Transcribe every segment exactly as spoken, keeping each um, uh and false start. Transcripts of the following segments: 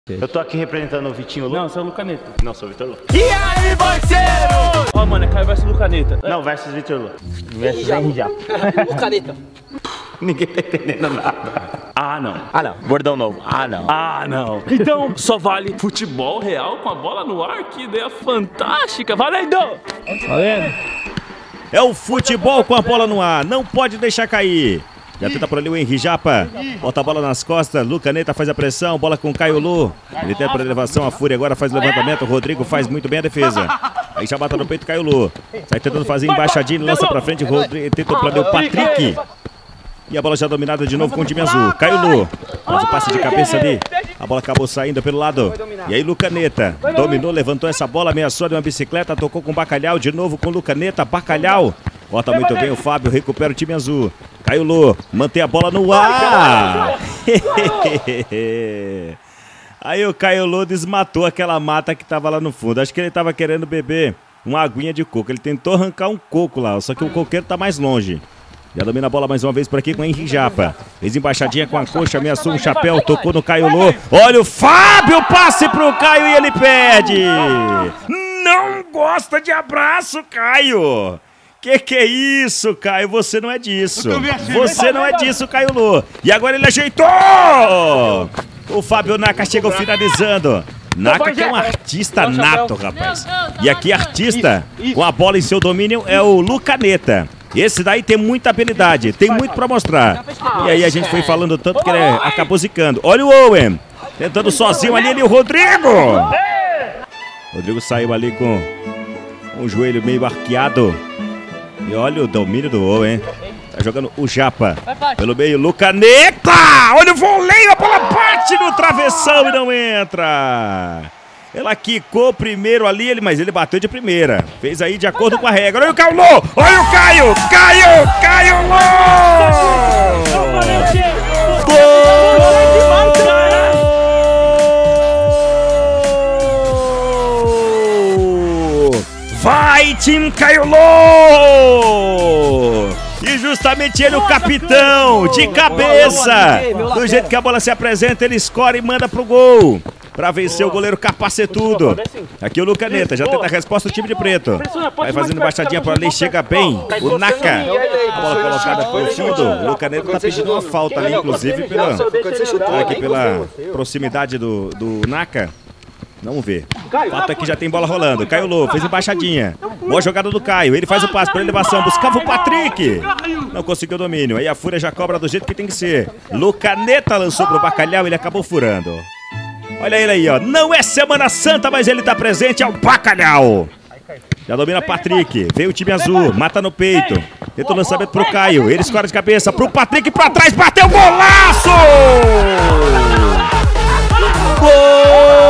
Eu tô aqui representando o Vitinho Lu. Não, sou o Lucaneta. Não, sou o Vitor Lu. E aí, parceiro? Ó, oh, mano, é Caio versus Lucaneta. Não, versus Vitor Lu. Versus Henry Lucaneta. Ninguém tá entendendo nada. Ah, não. Ah, não. Bordão novo. Ah, não. Ah, não. Então, só vale futebol real com a bola no ar. Que ideia fantástica. Valendo! Valendo! É o futebol com a bola no ar. Não pode deixar cair. Já tenta por ali o Henry Japa. Bota a bola nas costas. Lucaneta faz a pressão. Bola com o Caio Lu. Ele tenta por elevação. A Fúria agora faz o levantamento. O Rodrigo faz muito bem a defesa. Aí já bata no peito o Caio Lu. Sai tentando fazer embaixadinho. Lança pra frente. O Rodrigo tenta por ali o Patrick. E a bola já dominada de novo com o time azul. Caio Lu. Faz o passe de cabeça ali. A bola acabou saindo pelo lado. E aí Lucaneta dominou, levantou essa bola, ameaçou de uma bicicleta, tocou com o Bacalhau, de novo com o Lucaneta. Bacalhau. Bota muito bem o Fábio, recupera o time azul. Caio Lu, mantém a bola no ar. Aí o Caio Lu desmatou aquela mata que tava lá no fundo. Acho que ele tava querendo beber uma aguinha de coco. Ele tentou arrancar um coco lá, só que o coqueiro tá mais longe. Já domina a bola mais uma vez por aqui com o Henry Japa. Fez embaixadinha com a coxa, ameaçou um chapéu, tocou no Caio Lu. Olha o Fábio, passe pro Caio e ele perde. Não gosta de abraço, Caio. Que que é isso, Caio? Você não é disso. Você não é disso, Caio Lu. E agora ele ajeitou. O Fábio Naka chegou finalizando. Naka que é um artista nato, rapaz. E aqui artista com a bola em seu domínio é o Lucaneta. Esse daí tem muita habilidade, tem muito pra mostrar. E aí a gente foi falando tanto que ele acabou zicando. Olha o Owen, tentando sozinho ali, ali o Rodrigo. Rodrigo saiu ali com o joelho meio arqueado. E olha o domínio do Owen. Tá jogando o Japa pelo meio, Lucaneta. Olha o voleio, a bola bate no travessão e não entra. Ela quicou primeiro ali, ele, mas ele bateu de primeira. Fez aí de acordo com a regra. Olha o Caio Lu! Olha o Caio! Caio! Caio Lu! Gol! Vai, time Caio Lu! E justamente ele, o capitão, de cabeça. Do jeito que a bola se apresenta, ele escora e manda pro gol. Pra vencer o goleiro Capacetudo. Aqui o Lucaneta, já tenta a resposta do time de preto. Vai fazendo embaixadinha por ali, chega bem. O Naka. A bola colocada por fundo. O Lucaneta tá pedindo uma falta ali, inclusive, pela, aqui pela proximidade do, do Naka. Vamos ver. Fato é que já tem bola rolando. Caio Lu fez embaixadinha. Boa jogada do Caio. Ele faz o passe para elevação. Buscava o Patrick. Não conseguiu o domínio. Aí a Fúria já cobra do jeito que tem que ser. Lucaneta lançou pro Bacalhau. Ele acabou furando. Olha ele aí, ó. Não é Semana Santa, mas ele tá presente. É o Bacalhau. Já domina Patrick. Veio o time azul. Mata no peito. Tenta o lançamento pro Caio. Ele escora de cabeça pro Patrick. Pra trás. Bateu. Golaço! Gol!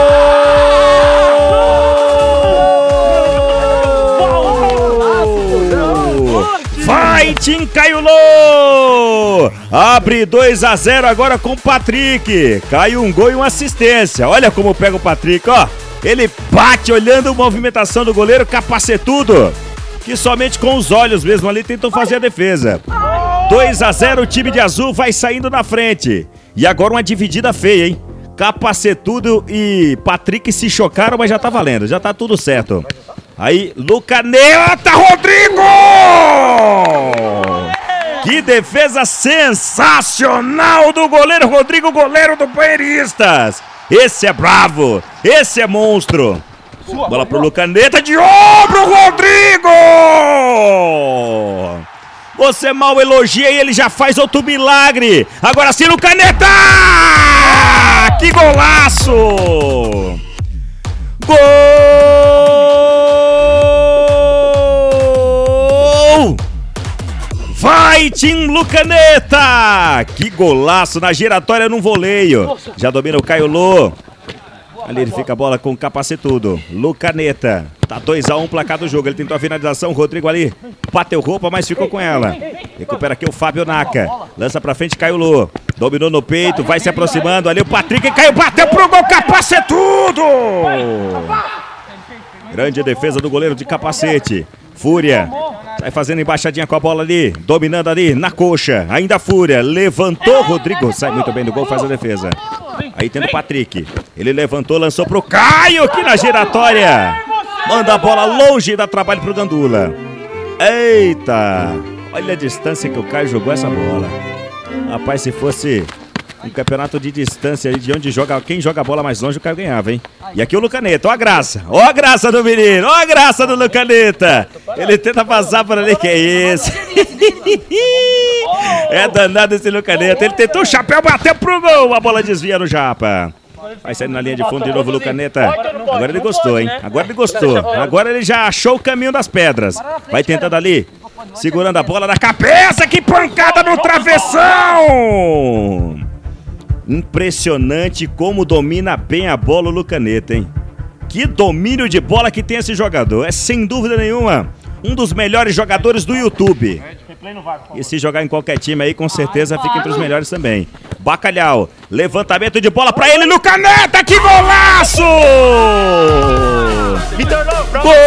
Vai, Tim Caio Lu! Abre dois a zero agora com o Patrick. Cai um gol e uma assistência. Olha como pega o Patrick, ó. Ele bate olhando a movimentação do goleiro Capacetudo, que somente com os olhos mesmo ali tentou fazer a defesa. dois a zero, o time de azul vai saindo na frente. E agora uma dividida feia, hein? Capacetudo e Patrick se chocaram, mas já tá valendo, já tá tudo certo. Aí, Lucaneta, Rodrigo! Que defesa sensacional do goleiro Rodrigo, goleiro do Poeiristas. Esse é bravo, esse é monstro. Bola pro Lucaneta, de ombro, Rodrigo! Você mal elogia e ele já faz outro milagre. Agora sim, Lucaneta! Que golaço! Gol! Vai, Tim Lucaneta! Que golaço na giratória num voleio. Já domina o Caio Lu. Ali ele fica a bola com o Capacetudo. Lucaneta. Tá dois a um placar do jogo. Ele tentou a finalização. O Rodrigo ali bateu roupa, mas ficou com ela. Recupera aqui o Fábio Naka. Lança pra frente, Caio Lu. Dominou no peito, vai se aproximando. Ali o Patrick caiu, bateu pro gol. Capacetudo! Grande defesa do goleiro de capacete. Fúria. Sai fazendo embaixadinha com a bola ali. Dominando ali na coxa. Ainda Fúria. Levantou. Rodrigo sai muito bem do gol, faz a defesa. Aí tendo o Patrick. Ele levantou, lançou pro Caio aqui na giratória. Manda a bola longe e dá trabalho pro Gandula. Eita. Olha a distância que o Caio jogou essa bola. Rapaz, se fosse um campeonato de distância aí, de onde joga, quem joga a bola mais longe, o Caio ganhava, hein? E aqui o Lucaneta, ó a graça, ó a graça do menino, ó a graça do Lucaneta. Ele tenta passar por ali, que é isso? É danado esse Lucaneta, ele tentou o chapéu, bateu pro gol, a bola desvia no Japa. Vai saindo na linha de fundo de novo o Lucaneta. Agora ele gostou, hein? Agora ele gostou. Agora ele já achou o caminho das pedras. Vai tentando ali, segurando a bola na cabeça, que pancada no travessão! Impressionante como domina bem a bola o Lucaneta, hein? Que domínio de bola que tem esse jogador. É sem dúvida nenhuma um dos melhores jogadores do YouTube. E se jogar em qualquer time aí, com certeza fica entre os melhores também. Bacalhau, levantamento de bola pra ele, Lucaneta, que golaço! Vitor Lô, pra Gol!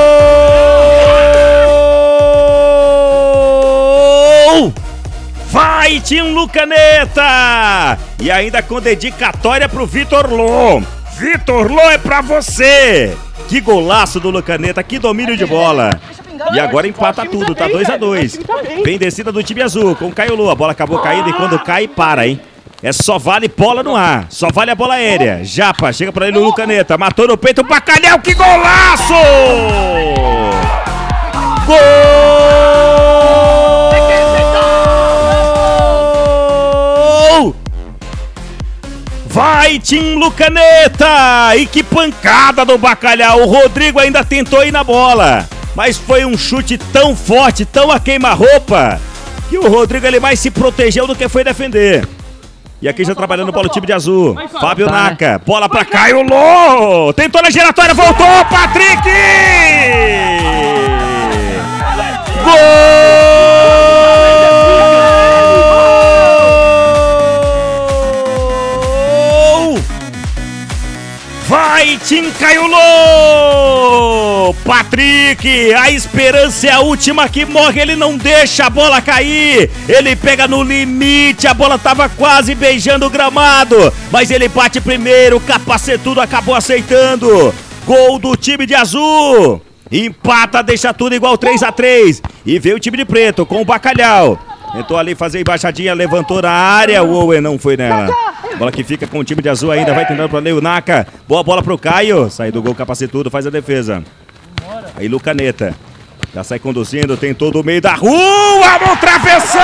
Vai, Tim Lucaneta! E ainda com dedicatória pro Vitor Lô. Vitor Lô é pra você! Que golaço do Lucaneta, que domínio de bola. E agora empata tudo, tá dois a dois. Bem descida do time azul, com o Caio Lô. A bola acabou caindo e quando cai, para, hein? É só vale bola no ar, só vale a bola aérea. Japa, chega pra ele o Lucaneta, matou no peito o Bacalhau, que golaço! Gol! Vai, Tim Lucaneta! E que pancada do Bacalhau! O Rodrigo ainda tentou ir na bola, mas foi um chute tão forte, tão a queima-roupa, que o Rodrigo ele mais se protegeu do que foi defender. E aqui já trabalhando bola o time de azul. Fábio Naka, bola pra Caio Lô! Tentou na giratória, voltou, Patrick! Gol! Vai, Tim Caio Lô! Patrick, a esperança é a última que morre, ele não deixa a bola cair, ele pega no limite, a bola tava quase beijando o gramado, mas ele bate primeiro, o Capacetudo acabou aceitando. Gol do time de azul, empata, deixa tudo igual três a três, e veio o time de preto com o Bacalhau. Tentou ali fazer embaixadinha, levantou na área, o Owen não foi nela. Bola que fica com o time de azul ainda, vai tentando para o Naka. Boa bola pro Caio, sai do gol, Capacetudo, faz a defesa. Aí Lucaneta, já sai conduzindo, tentou do meio da rua, no travessão!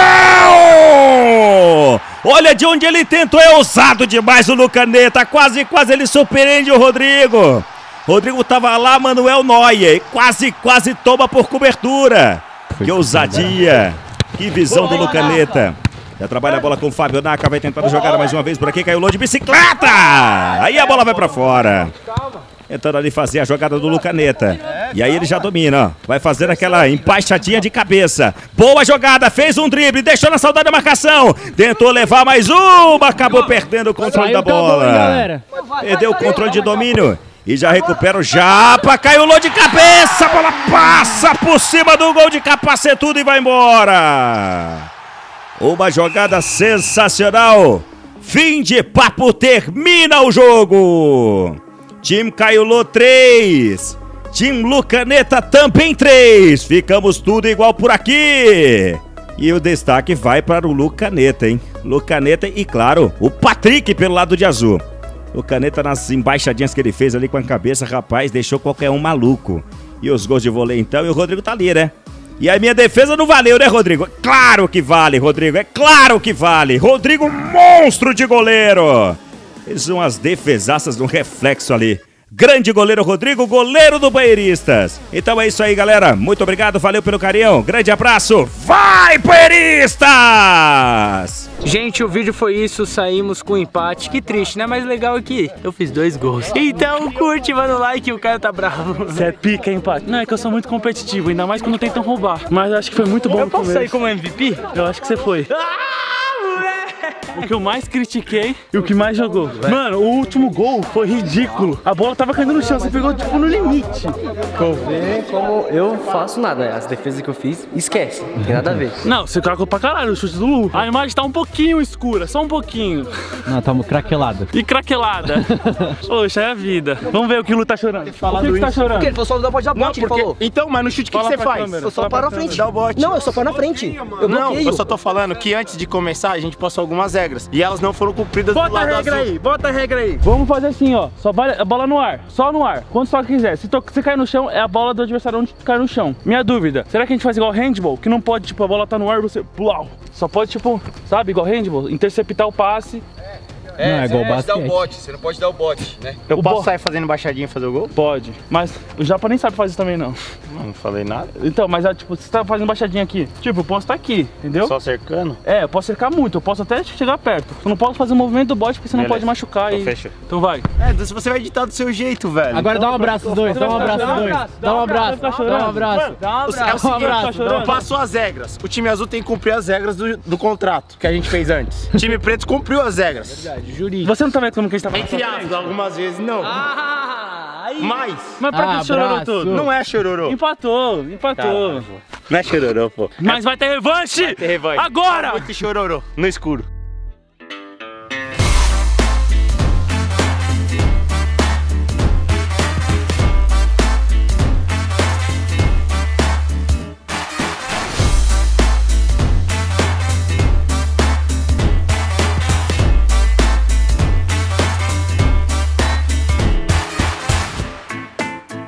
Olha de onde ele tentou, é ousado demais o Lucaneta, quase, quase ele surpreende o Rodrigo. Rodrigo tava lá, Manuel Neuer, quase, quase toma por cobertura. Que ousadia, que visão do Lucaneta. Já trabalha a bola com o Fábio Naka, vai tentando jogar mais uma vez por aqui, Caio Lô de bicicleta! Aí a bola vai pra fora. Tentando ali fazer a jogada do Lucaneta. E aí ele já domina, ó. Vai fazer aquela empaixadinha de cabeça. Boa jogada, fez um drible, deixou na saudade da marcação. Tentou levar mais uma, acabou perdendo o controle da bola. Perdeu o controle de domínio. E já recupera o Japa, Caio Lô de cabeça, a bola passa por cima do gol de Capacetudo e vai embora. Uma jogada sensacional. Fim de papo, termina o jogo. Time Caio Lô três. Time Lucaneta também três. Ficamos tudo igual por aqui. E o destaque vai para o Lucaneta, hein? Lucaneta e, claro, o Patrick pelo lado de azul. Lucaneta nas embaixadinhas que ele fez ali com a cabeça, rapaz, deixou qualquer um maluco. E os gols de vôlei então, e o Rodrigo tá ali, né? E a minha defesa não valeu, né, Rodrigo? Claro que vale, Rodrigo, é claro que vale. Rodrigo, monstro de goleiro. Fez umas defesaças no reflexo ali. Grande goleiro Rodrigo, goleiro do Banheiristas. Então é isso aí, galera. Muito obrigado, valeu pelo carinho. Grande abraço. Vai, Banheiristas! Gente, o vídeo foi isso, saímos com empate. Que triste, né? Mas legal é que eu fiz dois gols. Então curte, manda um like, o cara tá bravo. Você é pica, hein, empate? Não, é que eu sou muito competitivo, ainda mais quando tentam roubar. Mas acho que foi muito bom. Eu posso sair como M V P? Eu acho que você foi. Ah, moleque! O que eu mais critiquei e o que mais jogou. Mano, o último gol foi ridículo. A bola tava caindo no chão, você pegou tipo no limite. Vê como eu faço nada. As defesas que eu fiz, esquece. Não tem nada a ver. Não, você cagou pra caralho o chute do Lu. A imagem tá um pouquinho escura, só um pouquinho. Não, tamo craquelado. E craquelada. Poxa, é a vida. Vamos ver o que o Lu tá chorando. Por que que tá chorando? Porque ele falou só não pode dar bote, ele falou. Então, mas no chute o que, que Fala você pra faz? câmera. Eu só paro na frente. Dá o bote. Não, eu só paro na frente. Eu Não, bloqueio. eu só tô falando que antes de começar a gente passou algumas regras. E elas não foram cumpridas do Bota a lado regra azul. aí, bota a regra aí. Vamos fazer assim, ó. Só vale a bola no ar. Só no ar. Quantos toques quiser. Se, to se cair no chão, é a bola do adversário onde cai no chão. Minha dúvida, será que a gente faz igual handball? Que não pode, tipo, a bola tá no ar e você... Plau. Só pode, tipo, sabe, igual handball? Interceptar o passe. É, não, é igual basquete. Dar o bote, você não pode dar o bote, né? Eu O posso bo- sair fazendo baixadinha e fazer o gol? Pode. Mas o Japa nem sabe fazer isso também, não. Não falei nada. Então, mas é, tipo, você tá fazendo baixadinha aqui. Tipo, eu posso estar aqui, entendeu? Só cercando? É, eu posso cercar muito, eu posso até chegar perto. Eu não posso fazer o movimento do bote porque você não Beleza. pode machucar Então e... fecha. Então vai. É, você vai editar do seu jeito, velho. Agora dá um abraço, os dois. Dá um abraço, os dois. Dá um abraço. Tá Dá um chorando? abraço. Dá um É o abraço. seguinte, abraço, eu chorando. passo as regras. O time azul tem que cumprir as regras do, do contrato que a gente fez antes. O time preto cumpriu as regras. Você não tá vendo como que a gente tá falando? Entre aspas, algumas vezes não. Ah, aí. Mas Mas pra que Abraço. chororou tudo? não é chororô. Empatou, empatou. Não é chororô, pô. Mas vai ter revanche! ter revanche. Agora! Muito chororô no escuro.